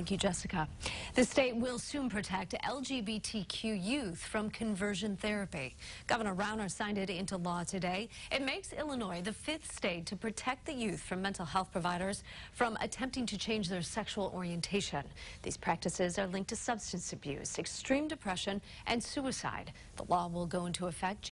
Thank you, Jessica. The state will soon protect LGBTQ youth from conversion therapy. Governor Rauner signed it into law today. It makes Illinois the 5th state to protect the youth from mental health providers from attempting to change their sexual orientation. These practices are linked to substance abuse, extreme depression, and suicide. The law will go into effect